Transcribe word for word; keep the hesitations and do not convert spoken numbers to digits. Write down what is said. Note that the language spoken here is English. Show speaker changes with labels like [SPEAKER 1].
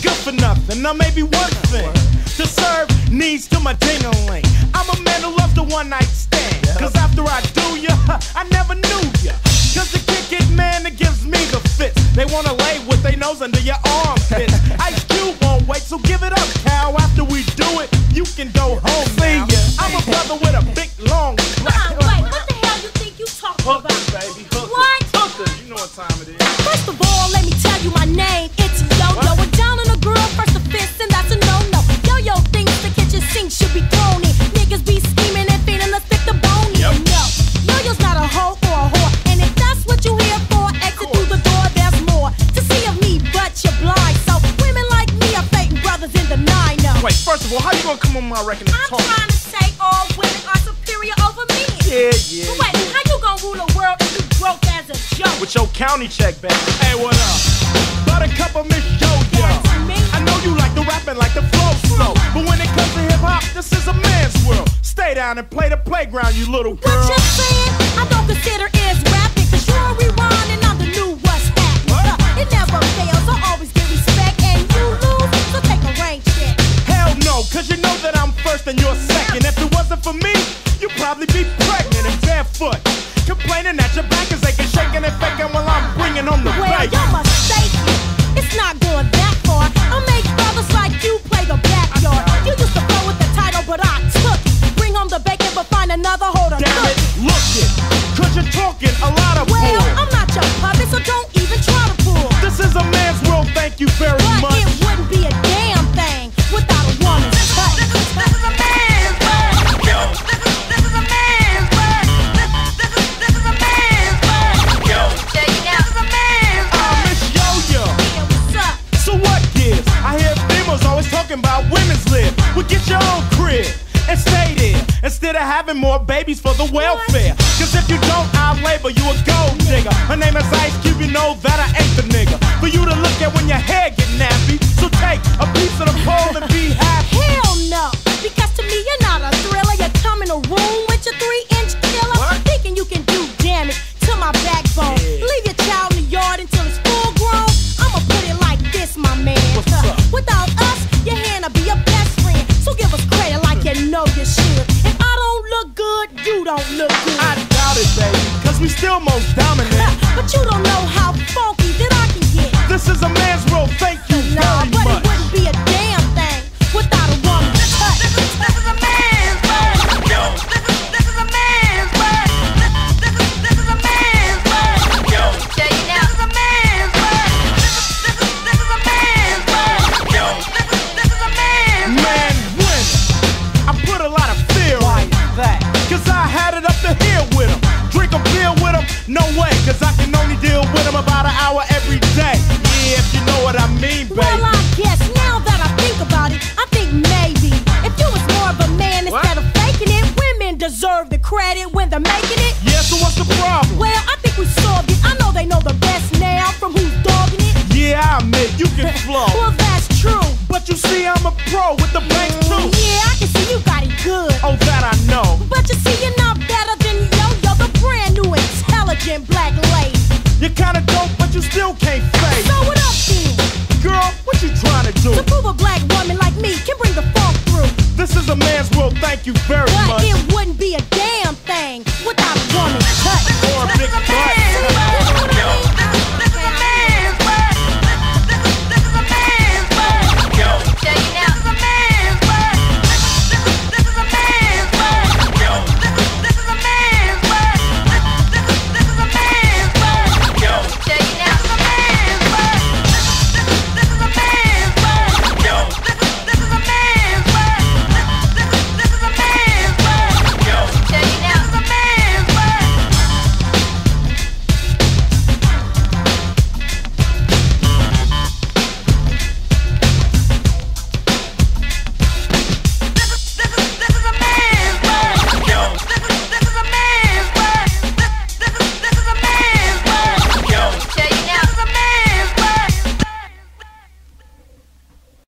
[SPEAKER 1] good for nothing. Now maybe one thing to serve needs to my ding-a-ling. I'm a man who loves the one night stand. Cause after I do ya, I never knew ya. Cause the kick it man that gives me the fits. They wanna lay with their nose under your armpits. Ice Cube won't wait, so give it up, cow. After we do it, you can go home now. I'm a brother with a big long black.
[SPEAKER 2] Uh, wait, what the hell you think you talking about?
[SPEAKER 1] Hookers, baby, hookers.
[SPEAKER 2] What?
[SPEAKER 1] Hookers, you know what time it is.
[SPEAKER 2] First of all, let me tell you my name. It's Yo-Yo. We're down on a girl, first offense, and that's a no-no. Yo-Yo thinks the kitchen sink should be thrown in. Niggas be scheming and feeding us thick the bone. Yep. No, Yo-Yo's not a hoe or a whore. And if that's what you here for, exit through the door, there's more to see of me, but you're blind. So women like me are faking brothers in the nine. No.
[SPEAKER 1] Wait, first of all, how you gonna come on my record and
[SPEAKER 2] I'm
[SPEAKER 1] talk?
[SPEAKER 2] trying to say all women are superior over men.
[SPEAKER 1] Yeah, yeah.
[SPEAKER 2] But wait, how you gonna rule the world if you broke as a joke?
[SPEAKER 1] With your county check, baby. Hey, what up? Buttercup of Miss Yo-Yo. I know you like the rapping, like the flow slow. But when it comes to hip-hop, this is a man's world. Stay down and play the playground, you little girl.
[SPEAKER 2] What you saying? I don't consider is rapping. Cause you're rewinding, I'm the new what's happening. Uh, it never fails, I always get respect. And you lose, so take a rain check.
[SPEAKER 1] Hell no, cause you know that I'm first and you're second. If it wasn't for me, you'd probably be pregnant and barefoot. Complaining that your back is aching, shaking and faking while I'm bringing home the
[SPEAKER 2] Well,
[SPEAKER 1] bacon.
[SPEAKER 2] you're mistaken. It's not going that far. I make brothers like you play the backyard. You used to flow with the title, but I took it. Bring home the bacon, but find another holder.
[SPEAKER 1] Damn it, look it, cause you're talking a lot of
[SPEAKER 2] Well,
[SPEAKER 1] bull.
[SPEAKER 2] I'm not your puppet, so don't even try to pull.
[SPEAKER 1] This is a man's world, thank you very
[SPEAKER 2] But
[SPEAKER 1] much.
[SPEAKER 2] it wouldn't be a damn thing without a woman's touch.
[SPEAKER 3] This is, this is a man's world. Yo. This is, this is a man's world. This, this is, this is a man's world. Yo. Tell you now. This is a man's world.
[SPEAKER 1] I miss Yo-Yo.
[SPEAKER 2] Yeah, what's up?
[SPEAKER 1] So what gives? I hear females always talking about women's live. Well, get your own crib and stay there instead of having more babies for the welfare. Cause if you don't, I'll label you a gold digger. Her name is Ice Cube, you know that I ain't the nigga for you to look at when your hair get nappy. So take a piece of the pole and be happy.
[SPEAKER 2] Hell no, because to me you're not a thriller. You come in a room with your three-inch killer,
[SPEAKER 1] What?
[SPEAKER 2] thinking you can do damage to my backbone.
[SPEAKER 1] Yeah.
[SPEAKER 2] Leave your child in the yard until it's full grown. I'ma put it like this, my man.
[SPEAKER 1] What's
[SPEAKER 2] Uh,
[SPEAKER 1] up?
[SPEAKER 2] Without us, your hand will be your best friend. So give us credit like you know you should. If I don't look good, you don't look good.
[SPEAKER 1] I doubt it, baby, cause we still most dominant.
[SPEAKER 2] But you don't know how funky that I can get.
[SPEAKER 1] This is a man's world, thank you
[SPEAKER 2] Nah,
[SPEAKER 1] very
[SPEAKER 2] but
[SPEAKER 1] much.
[SPEAKER 2] it wouldn't be a damn thing without a woman's touch.
[SPEAKER 3] This is, this is a man's world. Yo. This is, this is a man's world. This, this is, this is a man's world. Yo. Tell you now. This is a man's world. This is, this is, this is a man's world. Yo. This is, this is a man's world.
[SPEAKER 1] Man, when I put a lot of fear in that, cause I had it up to here with him. Drink a beer with him? No way, cause I can only deal with him about an hour every day. Yeah, if you know what I mean, baby.
[SPEAKER 2] Well, I guess now that I think about it, I think maybe if you was more of a man
[SPEAKER 1] What?
[SPEAKER 2] instead of faking it, women deserve the credit when they're making it.
[SPEAKER 1] Yeah, so what's the problem?
[SPEAKER 2] Well, I think we solved it. I know they know the best now from who's dogging it.
[SPEAKER 1] Yeah, I admit you can flow.
[SPEAKER 2] Well, that's true.
[SPEAKER 1] But you see, I'm a pro with the bank too.
[SPEAKER 2] Yeah, I can see you got it good.
[SPEAKER 1] Oh, that I know.
[SPEAKER 2] But you see, you're not better than Yo-Yo, the brand new intelligent black lady.
[SPEAKER 1] You're kinda dope, but you still can't fake.
[SPEAKER 2] So what up then?
[SPEAKER 1] Girl, what you trying to do?
[SPEAKER 2] To prove a black woman like me can bring the funk through.
[SPEAKER 1] This is a man's world, thank you very